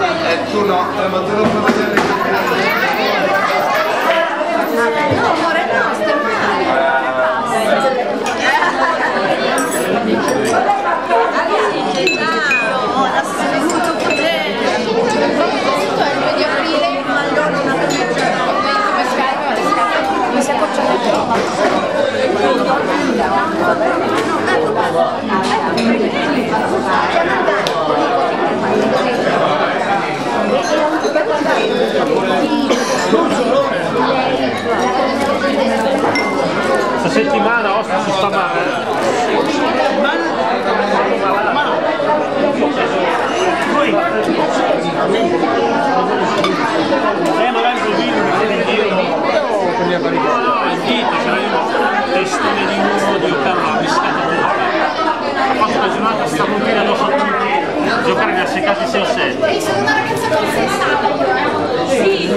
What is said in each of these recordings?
Tu no, ma tu non puoi vedere. No, amore, no, stai mi si è accorciato troppo. Questa settimana Ostia si sta male. Magari così il dito, c'era il testone di uno di Ocarlo, la biscata ha fatto una giornata straordinaria addosso al cantiere, giocare ne ha seccati 6 o 7. Sono una ragazza con 6 Sì,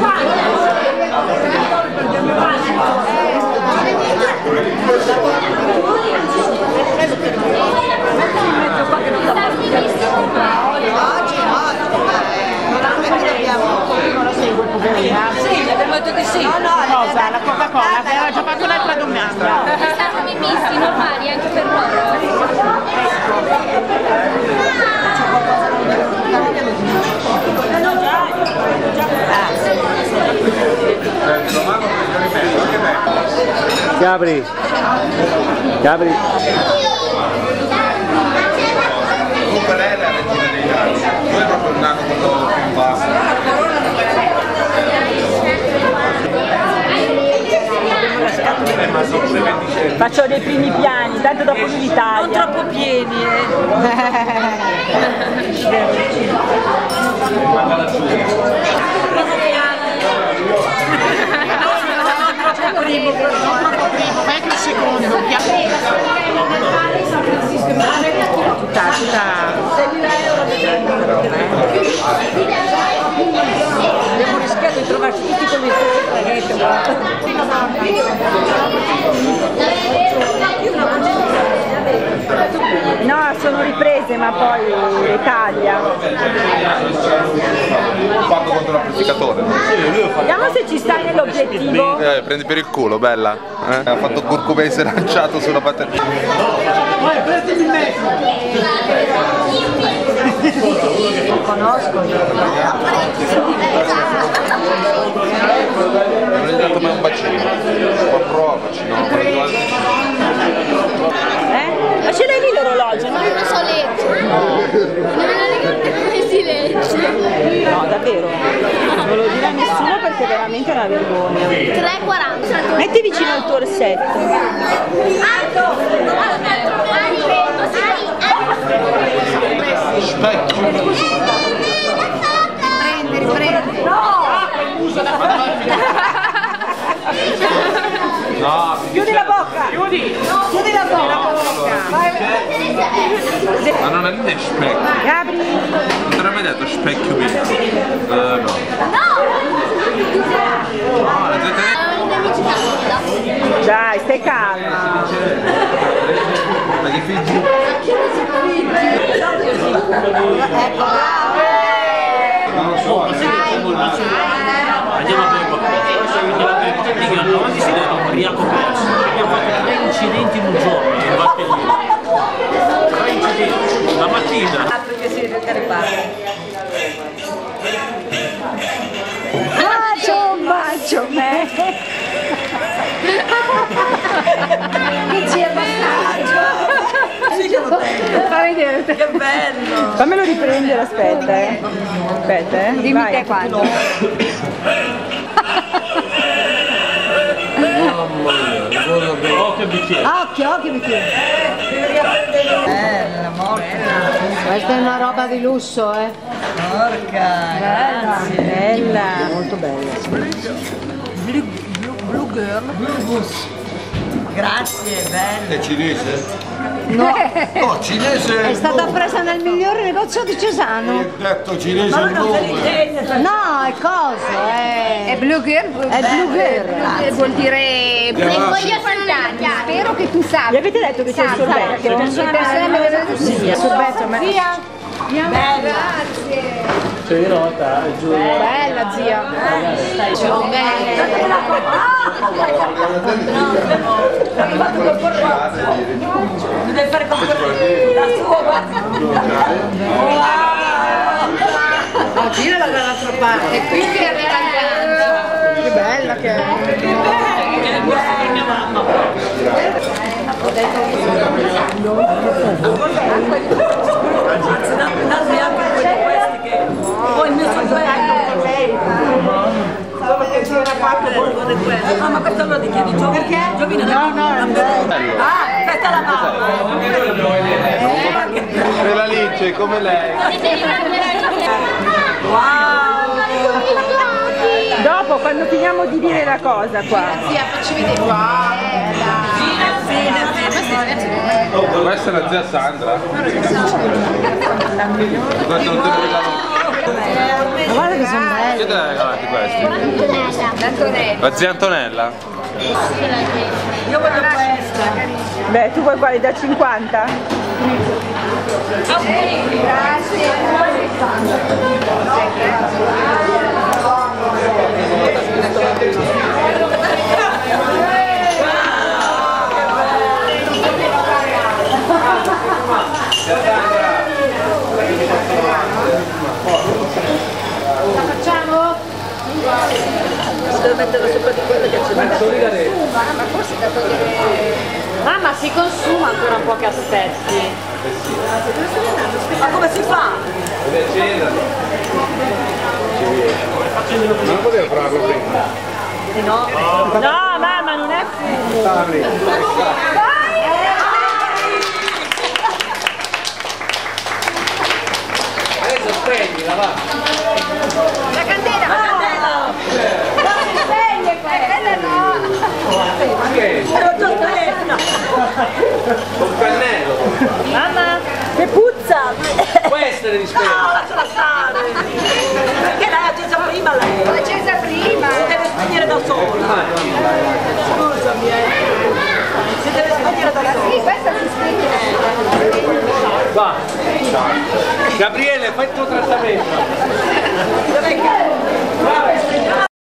Sì, abbiamo detto di sì. No, cosa? La Coca-Cola, aveva già fatto un'altra domanda. stanno i misti normali anche per loro. Gabri, Gabri. Comunque lei è la regina dei cani, tu è proprio il nano quello più in basso. Faccio dei primi piani, tanto dopo lui l'Italia. Non troppo pieni, non troppo primo, meglio il secondo. Abbiamo rischiato di trovarci tutti con il stesso traghetto. No, sono riprese, ma poi l'Italia. Fatto contro l'amplificatore. Vediamo se ci sta nell'obiettivo. Prendi per il culo, bella. Ha fatto curcubese lanciato sulla batteria. Lo conosco io. Non è come un bacino. Ma provaci, no? Ma ce l'hai lì l'orologio, no? Non so leggere. Come si legge? No, davvero. Non lo dire a nessuno perché è veramente una vergogna. 3,40. Metti vicino il tuo orsetto. Riprendi. No, Chiudi la bocca! Chiudi la bocca! ma non è né specchio. Gabri! Non te l'ho mai detto specchio bene. No. Dai, stai calma! Ma che figli? Non lo so. Andiamo a bere qualcosa. Oggi si deve ubriaco perso. Abbiamo fatto 3 incidenti in un giorno in Valtellina. 3 incidenti. La mattina. Perché si deve caricare. Bacio me! Dici abbastanza. Fa vedere. Che bello! Fammelo riprendere, aspetta, Aspetta, Dimmi vai. Te quando. Occhio bicchiere. Occhio bicchiere. Bella, morta. Questa è una roba di lusso, Porca, grazie. Bella, molto bella. Blue Girl. Grazie, bella. È cinese? No. No, cinese È stata presa nel migliore negozio di Cesano. È detto cinese il nome. No, è cosa? È Blue Girl. È Blue Girl. Vuol dire voglio fantasmi. Spero che tu sappia. Gli avete detto che c'è il sorbetto? Sì, il sorbetto. Via. Grazie. Cerirota, Giulia. Bella zia. Deve fare comprare la sua, guarda. No, girala dall'altra parte. E qui che arriva il gancio. Che bella che è. Mia mamma. Dammi anche questi che poi il mio solo che c'era fatto di questo. No, ma questo lo dichiedi Giovino. Perché? Giovino no, questa la mamma. Quella lì c'è come lei. Wow! Dopo, quando finiamo di dire la cosa qua. Zia, facci vedere qua. Questa è la zia Sandra. Questo non te lo regalo. Ma guarda che sono belli. Chi te l'ha regalati questi? La zia Antonella? Io voglio questa. Beh, tu vuoi quali da 50? Facciamo? Devo mettere sopra di quello che c'è. Ma forse da togliere. Mamma, si consuma ancora un po' che aspetti. Ma come si fa? Non potevo farlo prima. No. No, mamma, non è Adesso spegnila, va. La candela! La candela! Non si spegne quella, no! Ero già spenta. Col pennello. Mamma, Che puzza! Questa devi spegnere. No, lasciala stare! Perché l'hai accesa prima lei? L'ho accesa prima! Si deve spegnere da sola! Scusami, si deve spegnere da sola! Sì, questa si spegne. Va. Gabriele, fai il tuo trattamento. Dov'è che...